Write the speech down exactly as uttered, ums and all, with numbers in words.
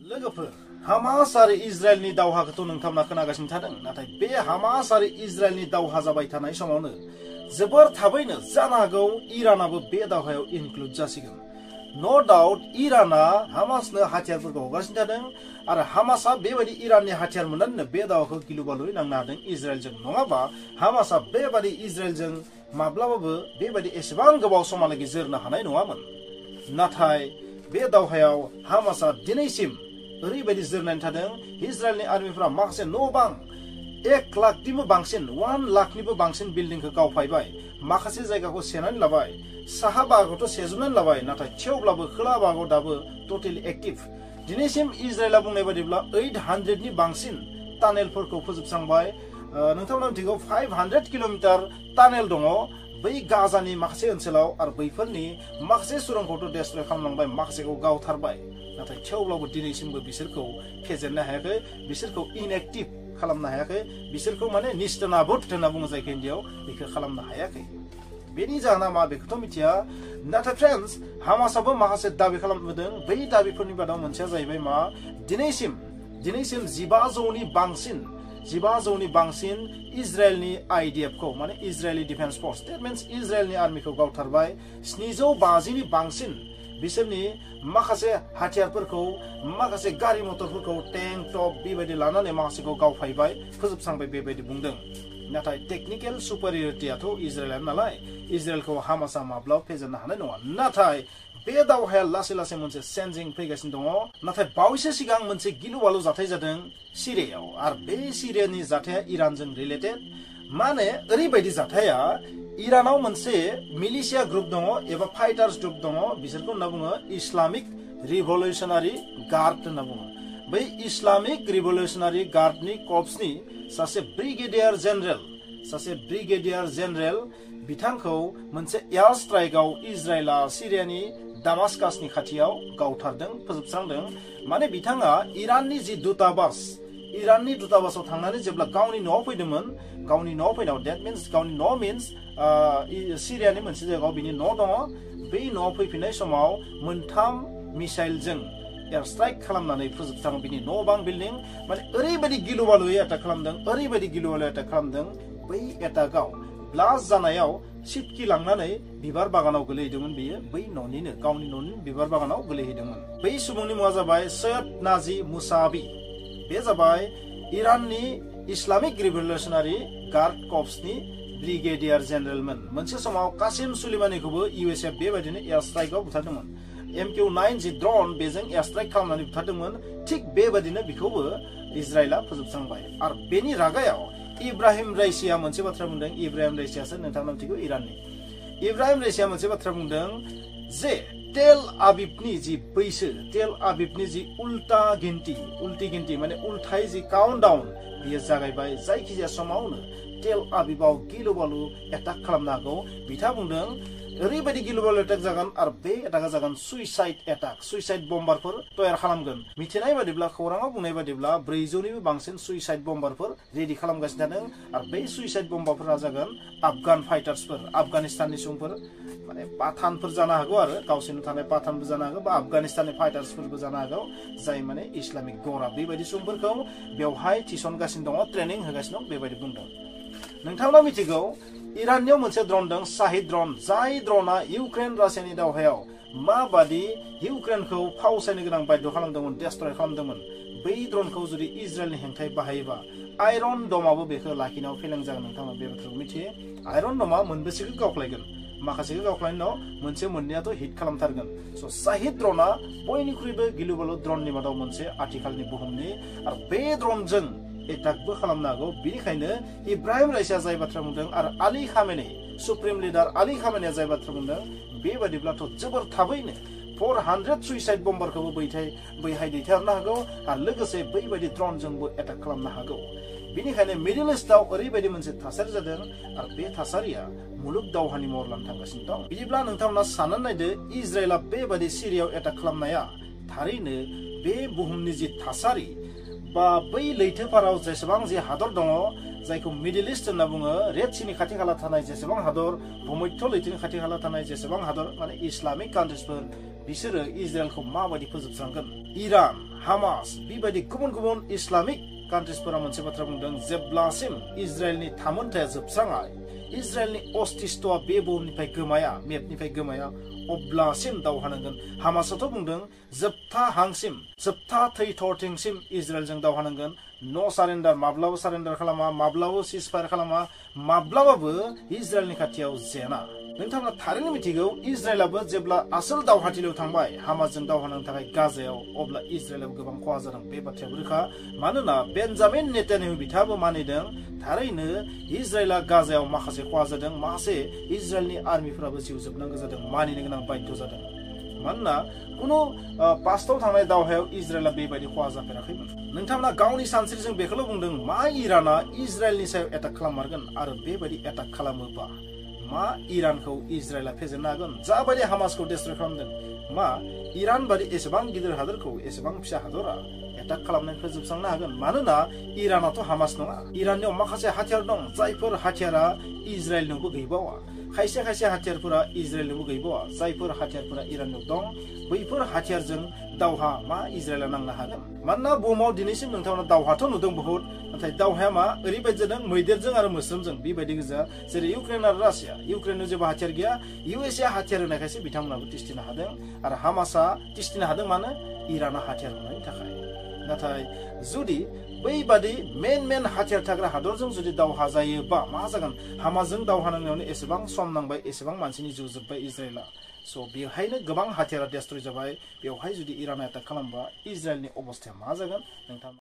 लोगोफोर हामास आरो इजराइलनि दावहाखौथ' नोंथांमोना खोनागासिनो थादों नाथाय बे हामास आरो इजराइलनि दावहा जाबाय थानाय समावनो जोबोर थाबैनो जानो हागौ इरानाबो बे दावहायाव इनक्लुड जासिगोन नो डाउट इराना हामासनो हाथियारफोरखौ हगारगासिनो थादों आरो हामासआ बेबायदि इराननि हाथियार मोननानैनो बे दावहाखौ गिलु बालुयै नांनो हादों इजराइलजों नङाबा हामासआ बेबायदि इजराइलजों माब्लाबाबो बेबायदि एसेबां गोबाव समहालागै जोरनो हानाय नङामोन नाथाय बे दावहायाव हामासआ दिनैसिम ओरैबायदि जोरनानै थादों इजराइलनि आर्मिफोरा माखासे न' बां एक लाखनिबो बांसिन वान लाखनिबो बांसिन बिल्डिंखौ गावफायबाय माखासे जायगाखौ सेनानै लाबाय साहा बाहागोखौथ' सेजोबनानै लाबाय नाथाय थेवब्लाबो खोला बाहागोआव दाबो टटेलि एक्टिभ दिनैसिम इजराइलआ बुंनाय बायदिब्ला ओइट हान्ड्रेडनि बांसिन टानेलफोरखौ फोजोबस्रांबाय नोंथांमोना मिथिगौ फाइभ हान्ड्रेड किल'मिटार टानेल दङ बै गाजानि माखासे ओनसोलाव आरो बैफोरनि माखासे सुरंखौथ' डेस्ट्रय खालामलांबाय माखासेखौ गावथारबाय नाथाय थेवब्लाबो दिनैसिमबो बिसोरखौ फेजेननो हायाखै बिसोरखौ इनएक्टिभ खालामनो हायाखै बिसोरखौ माने निस्तनाबुद होनना बुङो जायखौ हिन्दीयाव बेखौ खालामनो हायाखै बेनि जाहोना मा बेखौथ' मिथिया नाथाय फ्रेन्ड्स हामासआबो माखासे दाबि खालामबोदों बै दाबिफोरनि मादाव मोनसेया जाहैबाय मा दिनैसिम दिनैसिम जिबाजौनि बांसिन जिबाजौनि बांसिन इजराइलनि आइडिएफखौ माने Israeli defence force that means इजराइलनि आर्मिखौ गावथारबाय स्निजौ बाजिनि बांसिन बिसोरनि माखासे हाथियारफोरखौ माखासे गारि मटरफोरखौ टेंक टप बेबायदि लानानै माखासेखौ गावफायबाय फोजोबस्रांबाय बेबायदि बुंदों नाथाय टेक्निकेल सुपारियरिटियाथ' इजराइलानो नालाय इजराइलखौ हामासआ माब्लाबा फेजेननो हानाय नङा नाथाय बे दावहाया लासै लासै मोनसे चेन्जिं फैगासिनो दङ नाथाय बावैसो सिगां मोनसे गिलु बालु जाथाय जादों सिरियायाव आरो बे सिरियानि जाथाया इरानजों रिलेटेड माने ओरैबायदि जाथाया इरानाव मोनसे मिलिशिया ग्रुप दङ एबा फाइटार्स ग्रुप दङ बिसोरखौ होनना बुङो इस्लामिक रिभलिउसनारि गार्ड होनना बुङो बै इस्लामिक रिभलिउसनारि गार्डनि कर्प्सनि सासे ब्रिगेडियार जेनेरेल सासे ब्रिगेडियार जेनेरेल बिथांखौ मोनसे एयार स्ट्राइकआव इजराइला सिरियानि दामास्कासनि खाथियाव गावथारदों फोजोबस्रांदों माने बिथाङा इराननि जि दूतावास इराननि दूतावासाव थांनानै जेब्ला गावनि न'आव फैदोंमोन गावनि न'आव फैनायाव डेट मिन्स गावनि न' मिन्स सिरियानि मोनसे जायगायाव बिनि न' दङ बै न'आव फैफिननाय समाव मोनथाम मिसाइलजों एयार स्ट्राइक खालामनानै फोजोबस्राङो बिनि न' बां बिल्डिं माने ओरैबायदि गिलु बालुयै एटाक खालामदों ओरैबायदि गिलु बालुयै एटाक खालामदों बै एटाकआव ब्लास्ट जानायाव सिटकी लांनानै बिबार बागानाव गोलैहैदोंमोन बेयो बै न'निनो गावनि न'नि बिबार बागानाव गोलैहैदोंमोन बै सुबुंनि मुङा जाबाय सैयद नाजी मुसाबी बे जाबाय इराननि इस्लामिक रिभलिउसनारि गार्ड कर्प्सनि ब्रिगेडियार जेनेरेलमोन मोनसे समाव कासिम सुलेमानिखौबो इउएसएफ बेबायदिनो एयार स्ट्राइकआव बुथारदोंमोन एम किउ नाइन जि ड्रन बेजों एयार स्ट्राइक खालामनानै बुथारदोंमोन थिग बेबायदिनो बिखौबो इजराइला फोजोबस्रांबाय आरो बेनि रागायाव इब्राहिम राइसिया मोनसे बाथ्रा बुंदों इब्राहिम राइसियासो नोंथांनाव मिथिगौ इराननि इब्राहिम राइसिया मोनसे बाथ्रा बुंदों जे तेल आबिबनि जि बैसो तेल आबिबनि जि उल्टा गिनति उल्टी गिनति माने उल्थाय जि काउन्टडाउन बियो जागायबाय जायखिजाया समावनो तेल आबिबाव गिलु बालु एटाक खालामनो हागौ बिथाङा बुंदों ओरैबायदि गिलु बालु एटाक जागोन आरो बे एटाका जागोन सुइसाइड एटाक सुइसाइड बम्बारफोर तयार खालामगोन मिथिनाय बादिब्ला खौराङाव बुंनाय बादिब्ला ब्रैजौनिबो बांसिन सुइसाइड बम्बारफोर रेडि खालामगासिनो थादों आरो बे सुइसाइड बम्बारफोरा जागोन आफगान फाइटार्सफोर आफगानिस्ताननि सुबुंफोर माने पाठानफोर जानो हागौ आरो गावसोरनो थानाय पाठानबो जानो हागौ बा आफगानिस्ताननि फाइटार्सफोरबो जानो हागौ जाय माने इस्लामिक गरा बेबायदि सुबुंफोरखौ बेवहाय थिसनगासिनो दङ ट्रेनिं होगासिनो दं बेबायदि बुंदों नोंथांनाव मिथिगौ इराननियाव मोनसे ड्रन दं शाहिद ड्रन जाय ड्रना इउक्रेन रासियानि दावहायाव माबादि इउक्रेनखौ फावसायनो गोनां बाध्य खालामदोंमोन डेस्ट्रय खालामदोंमोन बै ड्रनखौ जुदि इजराइलनि हेंथायै बाहायोबा आयरन डमाबो बेखौ लाखिनायाव फेलें जागोन नोंथाङा बे बाथ्राखौ मिथियो आयरन डमा मोनबेसेखौ गावख्लायगोन माखासेखौ गावख्लायनायनि उनाव मोनसे मोननैयाथ' हिट खालामथारगोन स' शाहिद ड्रना बयनिख्रुइबो गिलु बालु ड्रननि मादाव मोनसे आथिखालनि बुहुमनि आरो बे ड्रनजों एटाकबो खालामनो हागौ बेनिखायनो इब्राहिम राइसिया जाय बाथ्रा बुंदों आरो Ali Khamenei supreme leader Ali खामेनीया जाय बाथ्रा बुंदों बेबादिब्लाथ' जोबोर थाबैनो फोर हान्ड्रेड सुइसाइड बम्बारखौबो बैथाय बैहाय दैथायहरनो हागौ आरो लोगोसे बैबायदि ड्रनजोंबो एटाक खालामनो हागौ बेनिखायनो मिडल इस्टआव ओरैबायदि मोनसे थासारि जादों आरो बे थासारिया मुलुग दावहानि महर लानो थांगासिनो दं बिदिब्ला नोंथांमोना साननानै नायदो इजराइला बेबायदि सिरियायाव एटाक खालामनाया थारैनो बे बुहुमनि जि थासारि बा बै लैथोफोराव जेसेबां जि हादर दङ जायखौ मिडल इस्ट होनना बुङो रेड सीनि खाथि खाला थानाय जेसेबां हादर भुमध्य लैथोनि खाथि खाला थानाय जेसेबां हादर माने इस्लामिक कान्ट्रिसफोर बिसोरो इजराइलखौ माबायदि फोजोबस्रांगोन इरान हामास बेबायदि गुबुन गुबुन इस्लामिक कान्ट्रिसफोरा मोनसे बाथ्रा बुंदों जेब्लासिम इजराइलनि थामोनथाया जोबस्राङा इजराइलनि अस्तित्वआ बे बुहुमनिफ्राय गोमाया मेपनिफ्राय गोमाया अब्लासिम दावहा नांगोन हामासआथ' बुंदों जोबथा हांसिम जोबथा थै थरथिंसिम इजराइलजों दावहा नांगोन नो सारेन्डार माब्लाबो सारेन्डार खालामा माब्लाबो सिजफायार खालामा माब्लाबाबो इजराइलनि खाथियाव जेना नोंथाङा थारैनो मिथिगौ इजराइलाबो जेब्ला आसोल दावहाथिलियाव थांबाय हामासजों दावहा नांनो थाखाय गाजायाव अब्ला इजराइलाबो गोबां खहा जादों बे बाथ्रायाबो रोखा मानोना बेन्जामिन नेतान्याहु बिथाङाबो मानिदों थारैनो इजराइला गाजायाव माखासे खहा जादों माखासे इजराइलनि आर्मिफोराबो जिउ जोबनांगौ जादों मानिनो गोनां बाध्य जादों मानोना कुनु पास्टआव थांनाय दावहायाव इजराइला बेबायदि खहा जाफेराखैमोन नोंथांमोना गावनि सानस्रिजों बेखौल' बुंदों मा इराना इजराइलनि सायाव एटाक खालाममारगोन आरो बेबायदि एटाक खालामोबा मा इरानखौ इजराइला फेजेननो हागोन जाबायदि हामासखौ डिस्ट्रय खालामदों मा इरान बादि एसेबां गिदिर हादरखौ एसेबां फिसा हादरा एटाक खालामनानै फोजोबस्रांनो हागोन मानोना इरानाथ' हामास नङा इराननियाव माखासे हाथियार दं जायफोर हाथियारा इजराइलनोबो गैबावा खायसे खायसे हाथियारफोरा इजराइलनोबो गैबावा जायफोर हाथियारफोरा इराननियाव दं बैफोर हाथियारजों दावहा मा इजराइला नांनो हागोन मानोना बुहुमाव दिनैसिम नोंथांमोना दावहाथ' नुदों बहुद नाथाय दावहाया मा ओरैबायदि जादों मैदेरजों आरो मोस्रोमजों बेबायदि गोजा जेरै इउक्रेन आरो रासिया इउक्रेनआव जेबो हाथियार गैया इउ एस ए हाथियार होनायखायसो बिथांमोनाबो तिस्टिनो हादों आरो हामासआ तिस्टिनो हादों मानो इराना हाथियार होनायनि थाखाय नाथाय जुदि बैबादि मेन मेन हाथियार थाग्रा हादरजों जुदि दावहा जायोबा मा जागोन हामासजों दावहा नांनायावनो एसेबां सम नांबाय एसेबां मानसिनि जिउ जोबबाय इजराइला स' बेवहायनो गोबां हाथियारा डिस्ट्रय जाबाय बेवहाय जुदि इराना एटाक खालामबा इजराइलनि अबस्थाया मा जागोन नोंथां